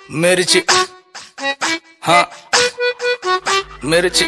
मिर्ची, हाँ मिर्ची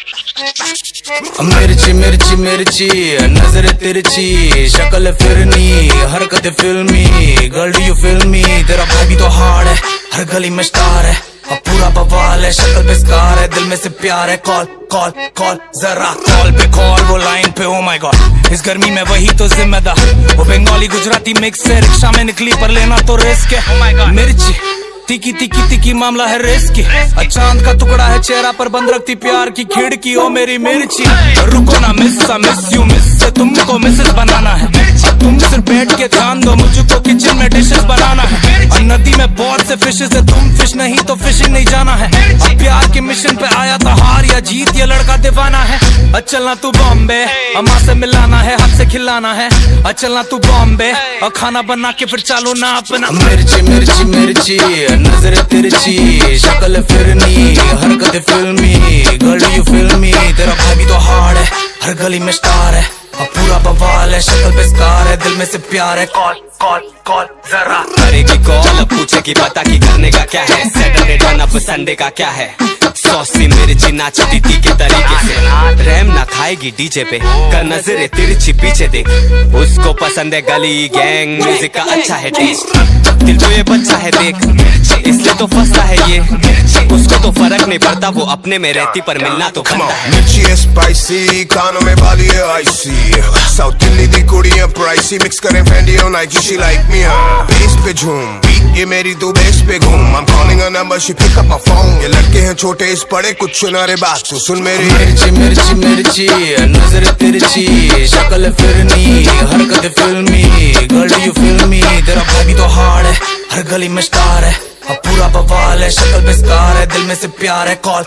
मिर्ची मिर्ची मिर्ची, नजर तिरछी, शक्ल फिरनी, हरकत फिल्मी, girl do you feel me. तेरा भाई भी तो हार्ड है, हर गली में स्टार है, अब पूरा बवाल है, शक्ल पे स्कार है, दिल में से प्यार है। कॉल कॉल कॉल जरा कॉल पे कॉल, वो लाइन पे ओ माय गॉड। इस गर्मी में वही तो जिम्मेदार, वो बंगाली गुजराती मिक्स है, रिक्शा में निकली पर लेना तो रिस्क है। oh my God। मिर्ची तिकी तिकी तिकी, मामला है रिस्की, चांद का टुकड़ा है चेहरा पर, बंद रखती प्यार की खिड़की। ओ मेरी मिर्ची रुको ना, मिस यू मिस से तुमको मिसेस बनाना है। तुम सिर्फ बैठ के ध्यान दो, मुझको किचन में डिशेस बनाना है। और नदी में बहुत से फिशेस है, तुम फिश नहीं तो फिशिंग नहीं जाना है। अब प्यार के मिशन पे आया था, हार या जीत ये लड़का दीवाना है। चलना तू बॉम्बे, अम्मा से मिलाना है, हाथ से खिलाना है। चलना तू बॉम्बे और खाना बना के फिर चालू ना अपना। मिर्ची मिर्ची मिर्ची, नजर तिरछी, शक्ल फिरनी, हरकत फिल्मी, girl do you feel me. तेरा भाई भी तो हार्ड है, हर गली में स्टार है, और पूरा बवाल है, शक्ल पे स्कार है, दिल में से प्यार है। कॉल कॉल कॉल जरा करेगी कॉल, पूछे की पता की करने का क्या है। सैटरडे टर्न अप संडे का क्या है। सॉसी मिर्ची नाचती थी के तरीके से, रैम ना खाएगी डीजे पे, कर नजरे तिरछी पीछे देख। उसको पसंद है गली गैंग म्यूजिक का अच्छा है टेस्ट, दिल तो ये बच्चा है देख, इसलिए तो फंसा है ये। उसको तो फर्क नहीं पड़ता, वो अपने में रहती पर मिलना तो बनता है। मिर्ची है स्पाइसी, कानों में बाली है आइसी, साउथ दिल्ली दी कुड़ी है प्राइसी, मिक्स करें फेंडी और Nike, she like me. Bass पे झूम, ये मेरी तू बेस पे घूम। I'm calling her number, she pick up my phone। ये लड़के हैं छोटे इस बड़े, कुछ सुना रे बात तो सुन मेरी। मिर्ची मिर्ची मिर्ची, नजर तिरछी, शक्ल फिरनी, हरकत फिल्मी, girl do you feel me. तेरा भाई भी तो हार्ड है, हर गली में स्टार है, अब पूरा बवाल है, शक्ल पे स्कार है, दिल में से प्यार है। Call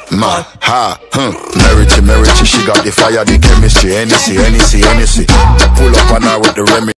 Miritchi, she got the fire, the chemistry, Hennessy, Hennessy, Hennessy. Pull up on her with the remedy.